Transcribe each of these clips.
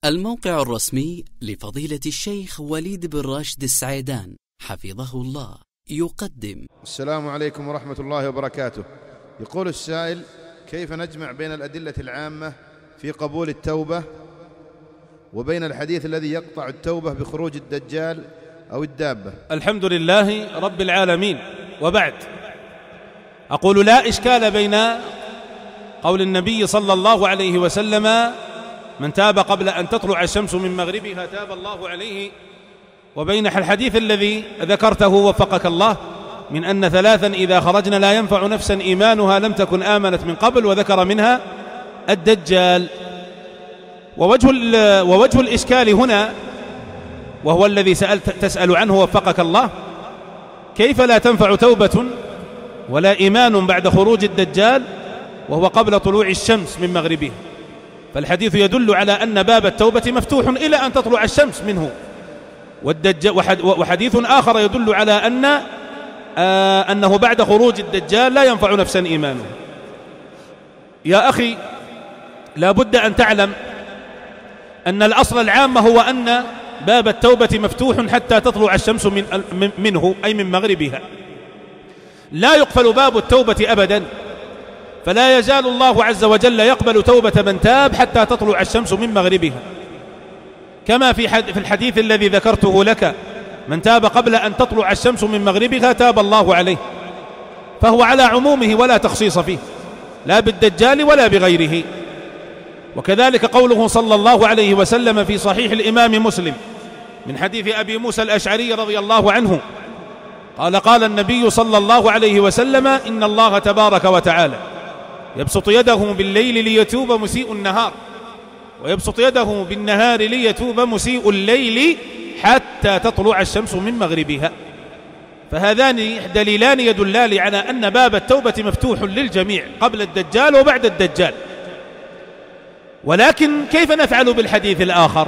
الموقع الرسمي لفضيلة الشيخ وليد بن راشد السعيدان حفظه الله يقدم. السلام عليكم ورحمة الله وبركاته. يقول السائل: كيف نجمع بين الأدلة العامة في قبول التوبة وبين الحديث الذي يقطع التوبة بخروج الدجال أو الدابة؟ الحمد لله رب العالمين، وبعد، أقول لا إشكال بين قول النبي صلى الله عليه وسلم: من تاب قبل أن تطلع الشمس من مغربها تاب الله عليه، وبين الحديث الذي ذكرته وفقك الله من أن ثلاثا إذا خرجنا لا ينفع نفسا إيمانها لم تكن آمنت من قبل، وذكر منها الدجال. ووجه الإشكال هنا، وهو الذي تسأل عنه وفقك الله: كيف لا تنفع توبة ولا إيمان بعد خروج الدجال وهو قبل طلوع الشمس من مغربها؟ فالحديث يدل على أن باب التوبة مفتوح إلى أن تطلع الشمس منه، وحديث آخر يدل على أنه بعد خروج الدجال لا ينفع نفسا إيمانه. يا أخي، لا بد أن تعلم أن الأصل العام هو أن باب التوبة مفتوح حتى تطلع الشمس منه، أي من مغربها. لا يقفل باب التوبة أبدا، فلا يزال الله عز وجل يقبل توبة من تاب حتى تطلع الشمس من مغربها، كما في الحديث الذي ذكرته لك: من تاب قبل أن تطلع الشمس من مغربها تاب الله عليه، فهو على عمومه ولا تخصيص فيه، لا بالدجال ولا بغيره. وكذلك قوله صلى الله عليه وسلم في صحيح الإمام مسلم من حديث أبي موسى الأشعري رضي الله عنه قال: قال النبي صلى الله عليه وسلم: إن الله تبارك وتعالى يبسط يده بالليل ليتوب مسيء النهار، ويبسط يده بالنهار ليتوب مسيء الليل حتى تطلع الشمس من مغربها. فهذان دليلان يدلان على أن باب التوبة مفتوح للجميع قبل الدجال وبعد الدجال. ولكن كيف نفعل بالحديث الآخر؟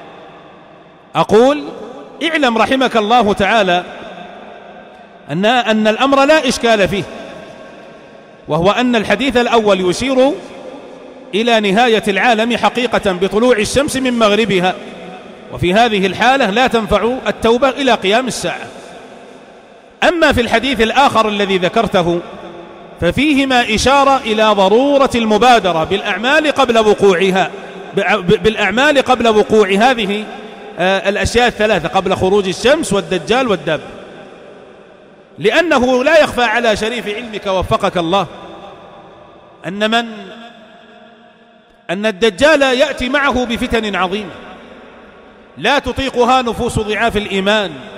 أقول: اعلم رحمك الله تعالى أن الأمر لا إشكال فيه، وهو أن الحديث الأول يشير إلى نهاية العالم حقيقة بطلوع الشمس من مغربها، وفي هذه الحالة لا تنفع التوبة إلى قيام الساعة. أما في الحديث الآخر الذي ذكرته ففيهما إشارة إلى ضرورة المبادرة بالأعمال قبل وقوع هذه الأشياء الثلاثة، قبل خروج الشمس والدجال والدابة، لأنه لا يخفى على شريف علمك وفقك الله أن الدجال يأتي معه بفتن عظيمة لا تطيقها نفوس ضعاف الإيمان